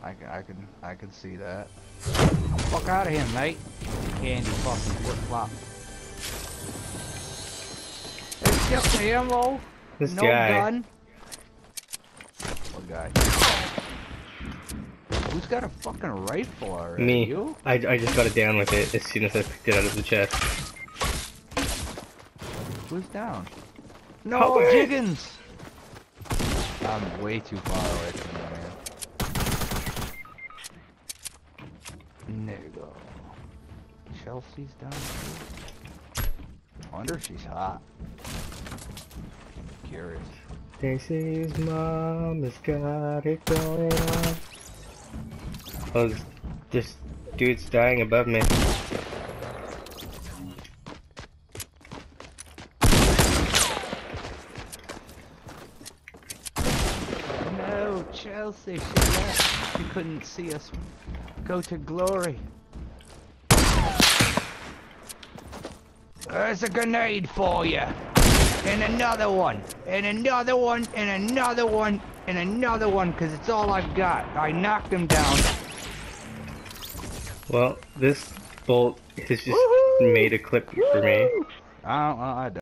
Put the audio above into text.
I can see that. Fuck out of here, mate. Candy fucking flip flop. It's just ammo. This No guy. gun. What guy? Who's got a fucking rifle already? Me. You? I just got it down with it as soon as I picked it out of the chest. Who's down? No, Oh, wait. Jiggins! I'm way too far away from you, man. There you go. Chelsea's down too. I wonder if she's hot. I'm curious. Stacy's mom has got it going on. Oh, this dude's dying above me. No, Chelsea, she left. She couldn't see us go to glory. There's a grenade for you. And another one. And another one. And another one. And another one, because it's all I've got. I knocked him down. Well, this bolt has just made a clip for me. I don't